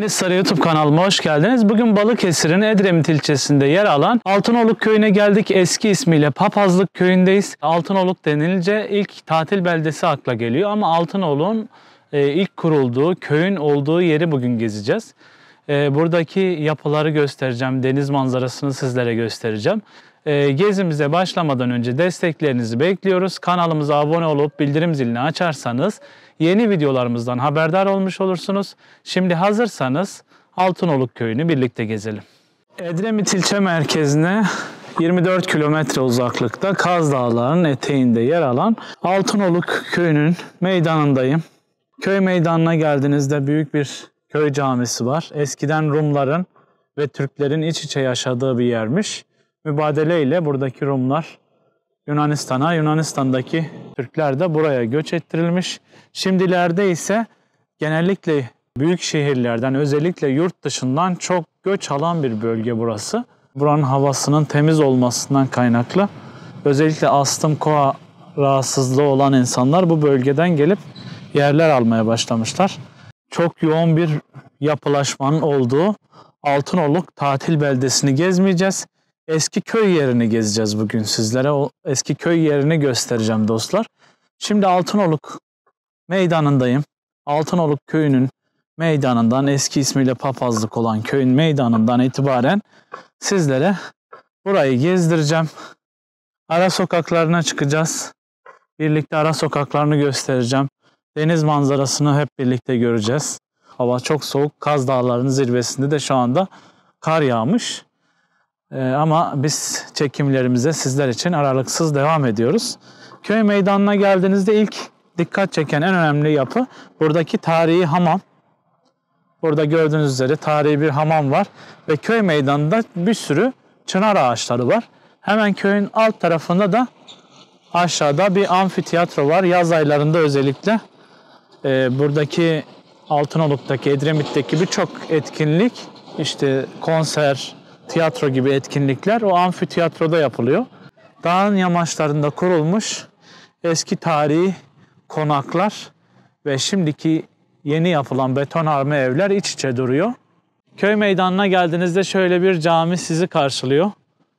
Sarı YouTube kanalıma hoş geldiniz. Bugün Balıkesir'in Edremit ilçesinde yer alan Altınoluk köyüne geldik. Eski ismiyle Papazlık köyündeyiz. Altınoluk denilince ilk tatil beldesi akla geliyor ama Altınoluk'un ilk kurulduğu, köyün olduğu yeri bugün gezeceğiz. Buradaki yapıları göstereceğim, deniz manzarasını sizlere göstereceğim. Gezimize başlamadan önce desteklerinizi bekliyoruz. Kanalımıza abone olup bildirim zilini açarsanız yeni videolarımızdan haberdar olmuş olursunuz. Şimdi hazırsanız Altınoluk köyünü birlikte gezelim. Edremit ilçe merkezine 24 kilometre uzaklıkta Kaz Dağları'nın eteğinde yer alan Altınoluk köyünün meydanındayım. Köy meydanına geldiğinizde büyük bir köy camisi var. Eskiden Rumların ve Türklerin iç içe yaşadığı bir yermiş. Mübadeleyle buradaki Rumlar Yunanistan'a, Yunanistan'daki Türkler de buraya göç ettirilmiş. Şimdilerde ise genellikle büyük şehirlerden, özellikle yurt dışından çok göç alan bir bölge burası. Buranın havasının temiz olmasından kaynaklı özellikle astım, koa rahatsızlığı olan insanlar bu bölgeden gelip yerler almaya başlamışlar. Çok yoğun bir yapılaşmanın olduğu Altınoluk tatil beldesini gezmeyeceğiz. Eski köy yerini gezeceğiz bugün sizlere. O eski köy yerini göstereceğim dostlar. Şimdi Altınoluk meydanındayım. Altınoluk köyünün meydanından, eski ismiyle Papazlık olan köyün meydanından itibaren sizlere burayı gezdireceğim. Ara sokaklarına çıkacağız. Birlikte ara sokaklarını göstereceğim. Deniz manzarasını hep birlikte göreceğiz. Hava çok soğuk. Kaz Dağları'nın zirvesinde de şu anda kar yağmış. Ama biz çekimlerimize sizler için aralıksız devam ediyoruz. Köy meydanına geldiğinizde ilk dikkat çeken en önemli yapı buradaki tarihi hamam. Burada gördüğünüz üzere tarihi bir hamam var ve köy meydanında bir sürü çınar ağaçları var. Hemen köyün alt tarafında da aşağıda bir amfiteyatro var. Yaz aylarında özellikle buradaki Altınoluk'taki, Edremit'teki birçok etkinlik, işte konser, tiyatro gibi etkinlikler o amfiteyatroda yapılıyor. Dağın yamaçlarında kurulmuş eski tarihi konaklar ve şimdiki yeni yapılan betonarme evler iç içe duruyor. Köy meydanına geldiğinizde şöyle bir cami sizi karşılıyor.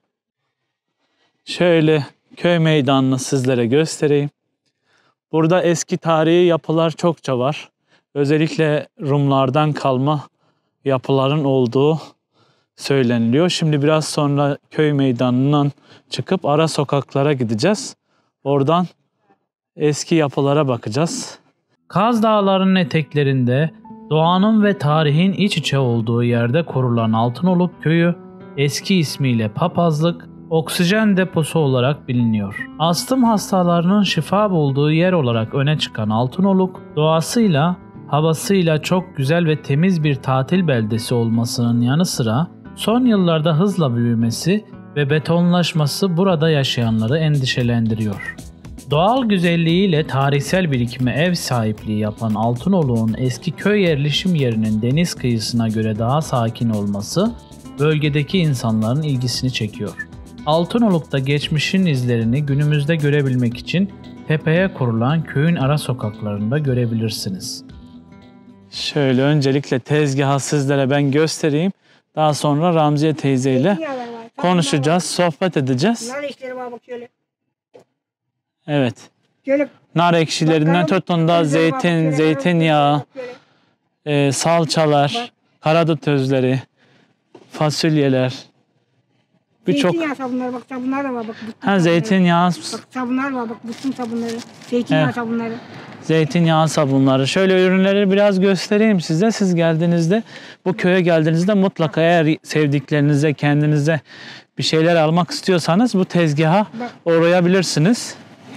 Şöyle köy meydanını sizlere göstereyim. Burada eski tarihi yapılar çokça var. Özellikle Rumlardan kalma yapıların olduğu söyleniliyor. Şimdi biraz sonra köy meydanından çıkıp ara sokaklara gideceğiz. Oradan eski yapılara bakacağız. Kaz Dağları'nın eteklerinde doğanın ve tarihin iç içe olduğu yerde kurulan Altınoluk köyü eski ismiyle Papazlık, oksijen deposu olarak biliniyor. Astım hastalarının şifa bulduğu yer olarak öne çıkan Altınoluk, doğasıyla, havasıyla çok güzel ve temiz bir tatil beldesi olmasının yanı sıra son yıllarda hızla büyümesi ve betonlaşması burada yaşayanları endişelendiriyor. Doğal güzelliğiyle tarihsel birikime ev sahipliği yapan Altınoluk'un eski köy yerleşim yerinin deniz kıyısına göre daha sakin olması bölgedeki insanların ilgisini çekiyor. Altınoluk'ta geçmişin izlerini günümüzde görebilmek için tepeye kurulan köyün ara sokaklarında görebilirsiniz. Şöyle öncelikle tezgahı sizlere ben göstereyim. Daha sonra Ramziye teyzeyle konuşacağız, sohbet edeceğiz. Nar ekşileri var bak şöyle. Evet. Şöyle Nar ekşilerinden tutun da zeytin, zeytinyağı, salçalar, karadut özleri, fasulyeler. Birçok. Zeytinyağı sabunları bak, sabunlar da var bak. Ha, zeytinyağı. Bak sabunlar var bak, bütün sabunları. Zeytinyağı sabunları. Zeytinyağı sabunları. Şöyle ürünleri biraz göstereyim size. Siz geldiğinizde, bu köye geldiğinizde mutlaka eğer sevdiklerinize, kendinize bir şeyler almak istiyorsanız bu tezgaha uğrayabilirsiniz.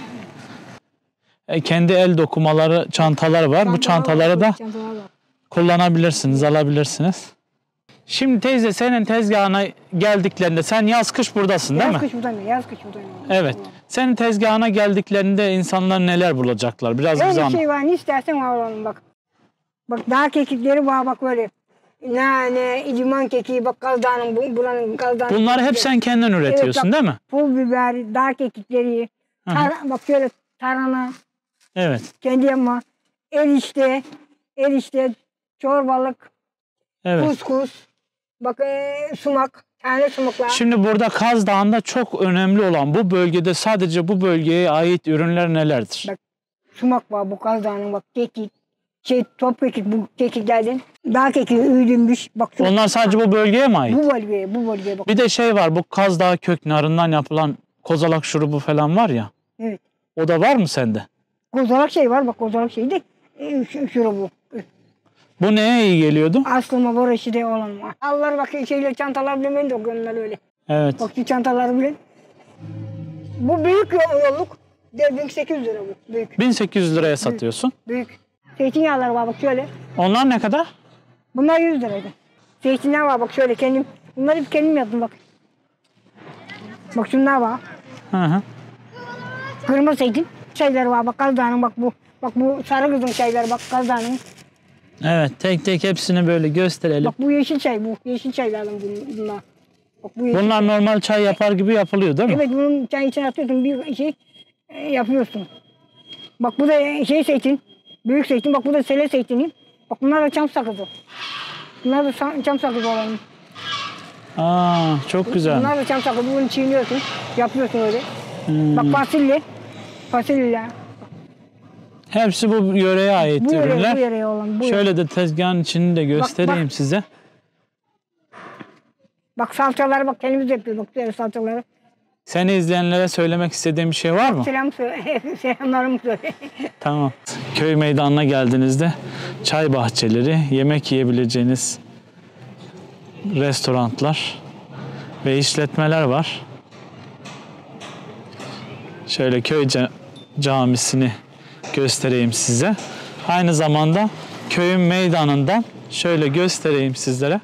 Kendi el dokumaları, çantalar var. Bu çantaları da kullanabilirsiniz, alabilirsiniz. Şimdi teyze senin tezgahına geldiklerinde sen yaz kış buradasın değil mi? Yaz kış buradayım, yaz kış buradayım. Evet. Senin tezgahına geldiklerinde insanlar neler bulacaklar? Biraz bize Öyle anlat. şey var, ne istersen var oğlum bak. Bak dağ kekikleri var bak böyle. Nane, iciman kekiği bak Kazdağ'ın, buranın Kazdağ'ın. Bunları hep sen kendin üretiyorsun, evet, bak, değil mi? Pul biber, dağ kekikleri, bak şöyle tarhana. Evet. Kendi yapma. Erişte, çorbalık. Evet. kuskus, bak sumak, tane sumaklar. Şimdi burada Kaz Dağı'nda çok önemli olan bu bölgede sadece bu bölgeye ait ürünler nelerdir? Bak, sumak var bu kazdanın, bak kekik, top kekik, bu kekiklerden. Dağ kekiği üyülmüş. Bak, Onlar sadece bu bölgeye mi ait? Bu bölgeye bak. Bir de şey var, bu Kaz Dağı kök narından yapılan kozalak şurubu falan var ya. Evet. O da var mı sende? Kozalak şey var, bak kozalak şey de şurubu. Bu neye iyi geliyordu? Aslında var işi de olan var. Allah bak şeyler, çantalar bile ben de okuyorum öyle. Evet. Bak şu çantaları bile. Bu büyük yolluk. 1800 lira bu. Büyük. 1800 liraya satıyorsun. Büyük. Zeytinyağları var bak şöyle. Onlar ne kadar? Bunlar 100 liraydı. Zeytinyağı var bak şöyle kendim. Bunları hep kendim yaptım bak. Bak şunlar var. Hı hı. Kırmızı zeytin. Şeyler var bak Kazdağ'ın bak bu. Bak bu sarı kızın şeyleri bak Kazdağ'ın. Evet, tek tek hepsini böyle gösterelim. Bak bu yeşil çay bu. Yeşil çaylardan bunlar. Bak bu yeşil. Bunlar normal çay yapar gibi yapılıyor değil mi? Evet, bunun çayın içine atıyorsun bir şey yapıyorsun. Bak bu da şey zeytin. Büyük zeytin. Bak bu da sele zeytini. Bak bunlar da çam sakızı. Bunlar da çam sakızı olan. Aa, çok güzel. Bunlar da çam sakızı. Bunu çiğniyorsun. Yapıyorsun öyle. Bak fasulye. Fasulyeler. Hepsi bu yöreye ait Bu ürünler. yöreye olan. Şöyle de tezgahın içini de göstereyim bak. size. Bak salçaları bak kendimiz yapıyoruz. Bak böyle salçaları. Seni izleyenlere söylemek istediğim bir şey var mı? Selam söyle. Selamlarımı söyle. Tamam. Köy meydanına geldiğinizde çay bahçeleri, yemek yiyebileceğiniz restoranlar ve işletmeler var. Şöyle köy camisini göstereyim size. Aynı zamanda köyün meydanından şöyle göstereyim sizlere.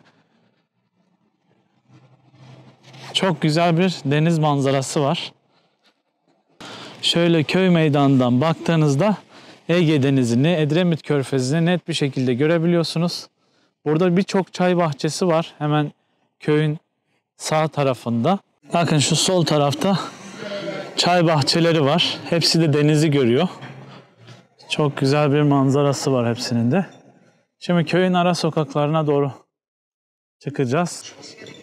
Çok güzel bir deniz manzarası var. Şöyle köy meydanından baktığınızda Ege Denizi'ni, Edremit Körfezi'ni net bir şekilde görebiliyorsunuz. Burada birçok çay bahçesi var. Hemen köyün sağ tarafında. Bakın şu sol tarafta çay bahçeleri var. Hepsi de denizi görüyor. Çok güzel bir manzarası var hepsinin de. Şimdi köyün ara sokaklarına doğru çıkacağız.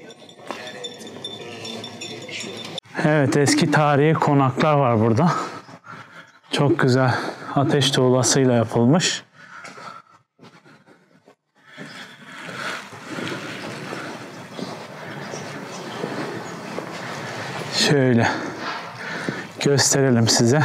Evet, eski tarihi konaklar var burada. Çok güzel ateş tuğlasıyla yapılmış. Şöyle gösterelim size.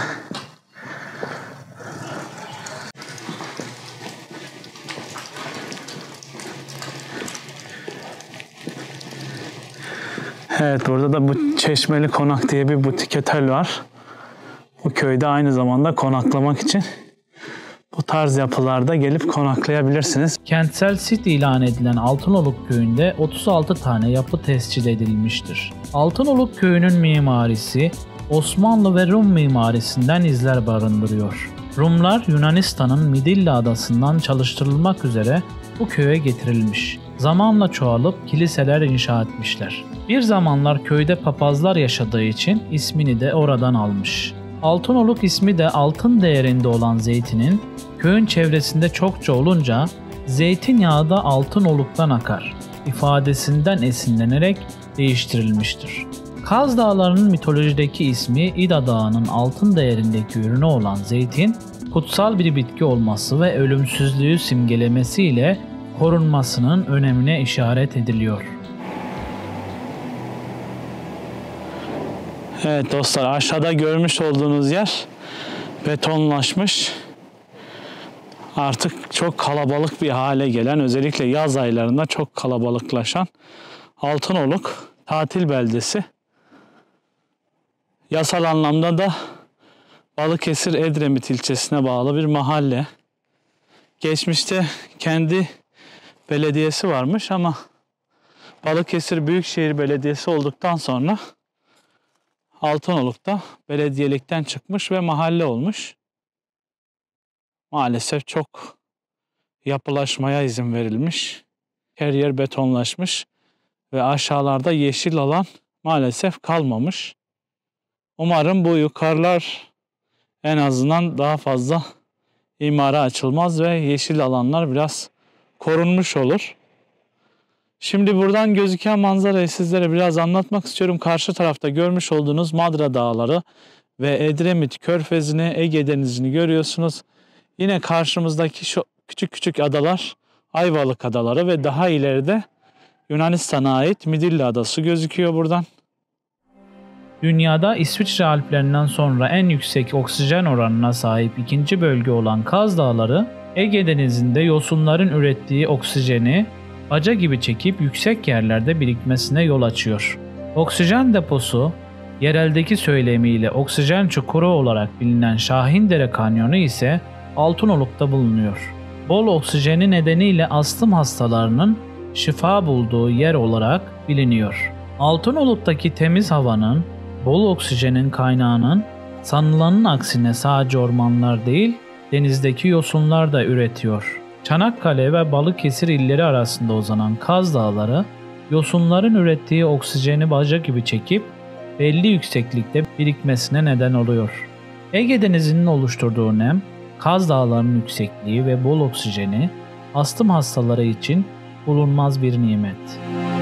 Evet, burada da bu Çeşmeli Konak diye bir butik otel var. Bu köyde aynı zamanda konaklamak için bu tarz yapılarda gelip konaklayabilirsiniz. Kentsel sit ilan edilen Altınoluk köyünde 36 tane yapı tescil edilmiştir. Altınoluk köyünün mimarisi Osmanlı ve Rum mimarisinden izler barındırıyor. Rumlar Yunanistan'ın Midilli adasından çalıştırılmak üzere bu köye getirilmiş. Zamanla çoğalıp kiliseler inşa etmişler. Bir zamanlar köyde papazlar yaşadığı için ismini de oradan almış. Altınoluk ismi de altın değerinde olan zeytinin köyün çevresinde çokça olunca zeytinyağı da Altınoluk'tan akar ifadesinden esinlenerek değiştirilmiştir. Kaz Dağları'nın mitolojideki ismi İda Dağı'nın altın değerindeki ürünü olan zeytin, kutsal bir bitki olması ve ölümsüzlüğü simgelemesiyle korunmasının önemine işaret ediliyor. Evet dostlar, aşağıda görmüş olduğunuz yer betonlaşmış. Artık çok kalabalık bir hale gelen, özellikle yaz aylarında çok kalabalıklaşan Altınoluk tatil beldesi. Yasal anlamda da Balıkesir Edremit ilçesine bağlı bir mahalle. Geçmişte kendi belediyesi varmış ama Balıkesir Büyükşehir Belediyesi olduktan sonra Altınoluk'ta belediyelikten çıkmış ve mahalle olmuş. Maalesef çok yapılaşmaya izin verilmiş. Her yer betonlaşmış ve aşağılarda yeşil alan maalesef kalmamış. Umarım bu yukarılar en azından daha fazla imara açılmaz ve yeşil alanlar biraz korunmuş olur. Şimdi buradan gözüken manzarayı sizlere biraz anlatmak istiyorum. Karşı tarafta görmüş olduğunuz Madra Dağları ve Edremit Körfezi'ni, Ege Denizi'ni görüyorsunuz. Yine karşımızdaki şu küçük küçük adalar Ayvalık Adaları ve daha ileride Yunanistan'a ait Midilli Adası gözüküyor buradan. Dünyada İsviçre Alplerinden sonra en yüksek oksijen oranına sahip ikinci bölge olan Kaz Dağları, Ege Denizi'nde yosunların ürettiği oksijeni baca gibi çekip yüksek yerlerde birikmesine yol açıyor. Oksijen deposu, yereldeki söylemiyle oksijen çukuru olarak bilinen Şahindere Kanyonu ise Altınoluk'ta bulunuyor. Bol oksijeni nedeniyle astım hastalarının şifa bulduğu yer olarak biliniyor. Altınoluk'taki temiz havanın, bol oksijenin kaynağının sanılanın aksine sadece ormanlar değil, denizdeki yosunlar da üretiyor. Çanakkale ve Balıkesir illeri arasında uzanan Kaz Dağları, yosunların ürettiği oksijeni baca gibi çekip belli yükseklikte birikmesine neden oluyor. Ege Denizi'nin oluşturduğu nem, Kaz Dağları'nın yüksekliği ve bol oksijeni astım hastaları için bulunmaz bir nimet.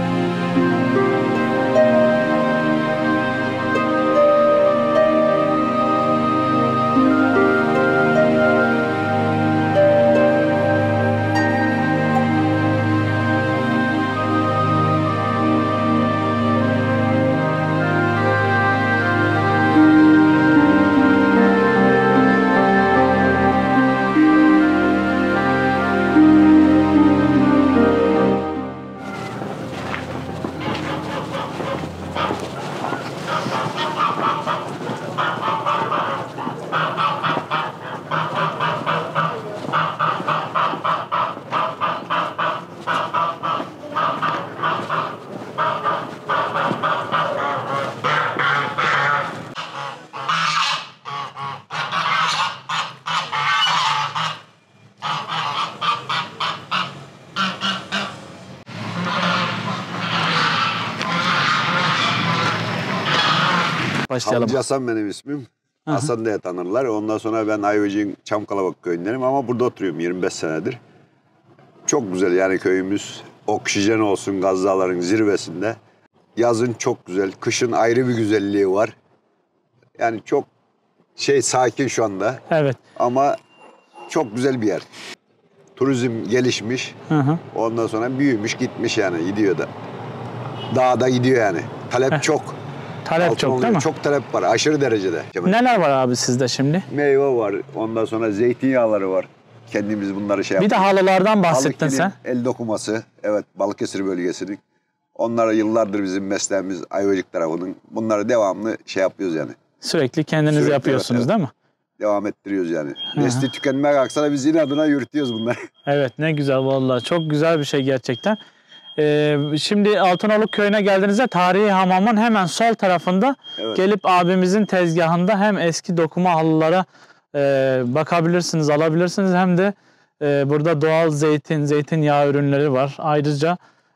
Başlayalım. Havcı Hasan benim ismim. Hasan diye tanırlar. Ondan sonra ben Ayvacık'ın Çamkalabak köyündenim ama burada oturuyorum 25 senedir. Çok güzel yani köyümüz. Oksijen olsun Kaz Dağları'nın zirvesinde. Yazın çok güzel, kışın ayrı bir güzelliği var. Yani çok sakin şu anda. Evet. Ama çok güzel bir yer. Turizm gelişmiş. Ondan sonra büyümüş gitmiş yani gidiyor da. Dağda gidiyor yani. Talep çok. Talep çok değil mi? Çok talep var aşırı derecede. Neler var abi sizde şimdi? Meyve var. Ondan sonra zeytinyağları var. Kendimiz bunları Bir de yaptık. halılardan bahsettin Balık sen. El dokuması. Evet Balıkesir bölgesinin. Onlar yıllardır bizim mesleğimiz Ayvacık tarafının. Bunları devamlı yapıyoruz yani. Sürekli kendiniz Sürekli, yapıyorsunuz evet. değil mi? Devam ettiriyoruz yani. Nesli tükenmeye kalksa biz inadına yürütüyoruz bunları. Evet ne güzel vallahi. Çok güzel bir şey gerçekten. Şimdi Altınoluk köyüne geldiğinizde tarihi hamamın hemen sol tarafında gelip abimizin tezgahında hem eski dokuma halılara bakabilirsiniz, alabilirsiniz. Hem de burada doğal zeytinyağı ürünleri var. Ayrıca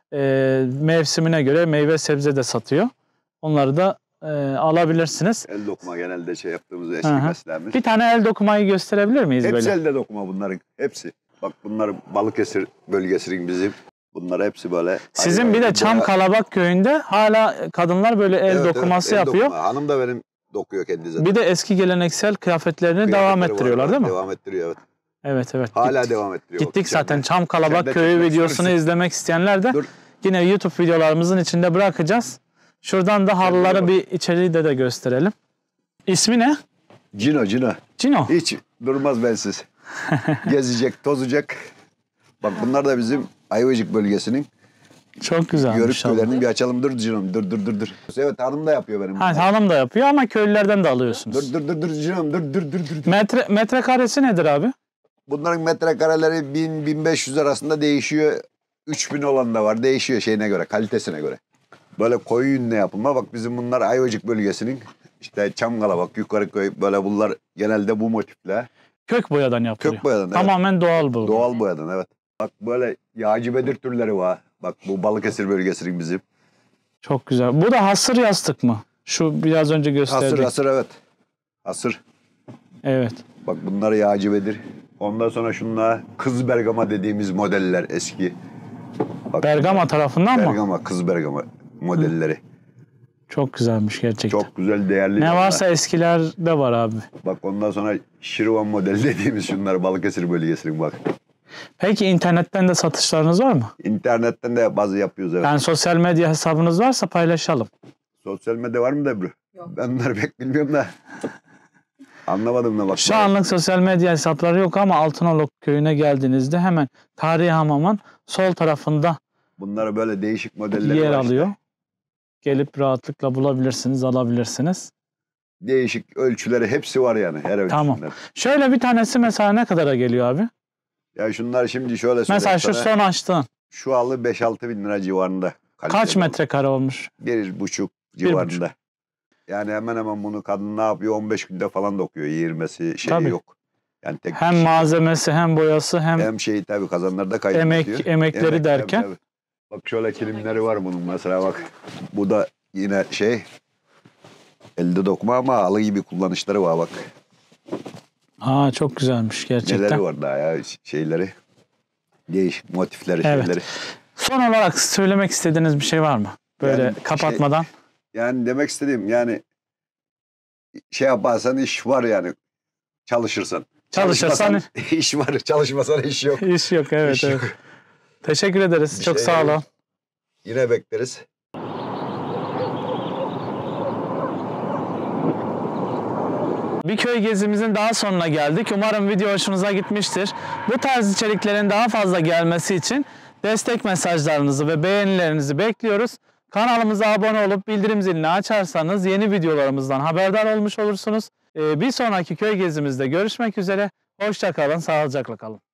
mevsimine göre meyve sebze de satıyor. Onları da alabilirsiniz. El dokuma genelde yaptığımız eski mesleğimiz. Bir tane el dokumayı gösterebilir miyiz Hepsi böyle? elde dokuma bunların. Hepsi. Bak bunlar Balıkesir bölgesinin bizim. Bunlar hepsi böyle. Sizin bir de Çamkalabak köyünde hala kadınlar böyle el dokuması el yapıyor. Dokuma. Hanım da benim dokuyor kendi zaten. Bir de eski geleneksel kıyafetlerini devam ettiriyorlar değil mi? Devam ettiriyor evet. Evet. Hala devam ettiriyor. Gittik zaten Çamkalabak köyü videosunu izlemek isteyenler de yine YouTube videolarımızın içinde bırakacağız. Şuradan da halıları bir içeriği de gösterelim. İsmi ne? Cino. Cino. Hiç durmaz bensiz. Gezecek, tozacak. Bak bunlar da bizim Ayvacık bölgesinin çok güzel. Yörük köylerini bir açalım. Dur Cinom. Dur. Evet hanım da yapıyor benim. Hanım da yapıyor ama köylülerden de alıyorsunuz. Dur Cinom. Dur. Metrekaresi nedir abi? Bunların metrekareleri 1000-1500 arasında değişiyor. 3000 olan da var. Değişiyor şeyine göre, kalitesine göre. Böyle koyu yünle yapılma. Bak bizim bunlar Ayvacık bölgesinin işte Çamkalabak, Yukarıköy böyle bunlar genelde bu motifle. Kök boyadan yapılıyor. Kök boyadan evet. Tamamen doğal bu. Doğal boyadan evet. Bak böyle yağcıbedir türleri var. Bak bu Balıkesir bölgesinin bizim. Çok güzel. Bu da hasır yastık mı? Şu biraz önce gösterdik. Hasır evet. Hasır. Evet. Bak bunlar yağcıbedir. Ondan sonra şunlar kız bergama dediğimiz modeller eski. Bak, Bergama tarafından mı? Bergama, kız Bergama modelleri. Çok güzelmiş gerçekten. Çok güzel, değerli. Ne onlar. varsa eskilerde var abi. Bak ondan sonra Şirvan modeli dediğimiz şunlar Balıkesir bölgesinin bak. Peki internetten de satışlarınız var mı? İnternetten de bazı yapıyoruz evet. Yani sosyal medya hesabınız varsa paylaşalım. Sosyal medya var mı Debru? Yok. Ben onları pek bilmiyorum da. Anlamadım da bak. Şu anlık sosyal medya hesapları yok ama Altınoluk köyüne geldiğinizde hemen Tarihi Hamam'ın sol tarafında Bunları böyle değişik modelleri yer var işte. alıyor. Gelip rahatlıkla bulabilirsiniz, alabilirsiniz. Değişik ölçüleri hepsi var yani her ölçüsünde. Tamam. Şöyle bir tanesi mesela ne kadara geliyor abi? Ya şunlar şimdi şöyle söyleyeyim Mesela şu sana. son açtığın. Şu halı 5-6 bin lira civarında. Kaç Kaliteli. metrekare olmuş? 1,5 civarında. Yani hemen hemen bunu kadın ne yapıyor? 15 günde falan dokuyor. Yiyirmesi şeyi Tabii. yok. Yani tek Hem malzemesi hem boyası hem şeyi tabii kazanlarda kaybediyor. emekleri derken. tabii. Bak şöyle kilimleri var bunun mesela bak. Bu da yine elde dokuma ama halı gibi kullanışları var bak. Aa çok güzelmiş gerçekten. Neleri var daha ya şeyleri. Değişik motifleri Evet. şeyleri. Son olarak söylemek istediğiniz bir şey var mı? Böyle Yani kapatmadan. Yani demek istediğim yani şey yaparsan iş var yani. Çalışırsan. Çalışırsan iş var. Çalışmasan iş yok. iş yok. Evet, İş evet. yok. Teşekkür ederiz. Bir Çok şey sağ olun. yok. Yine bekleriz. Bir köy gezimizin daha sonuna geldik. Umarım video hoşunuza gitmiştir. Bu tarz içeriklerin daha fazla gelmesi için destek mesajlarınızı ve beğenilerinizi bekliyoruz. Kanalımıza abone olup bildirim zilini açarsanız yeni videolarımızdan haberdar olmuş olursunuz. Bir sonraki köy gezimizde görüşmek üzere. Hoşça kalın, sağlıcakla kalın.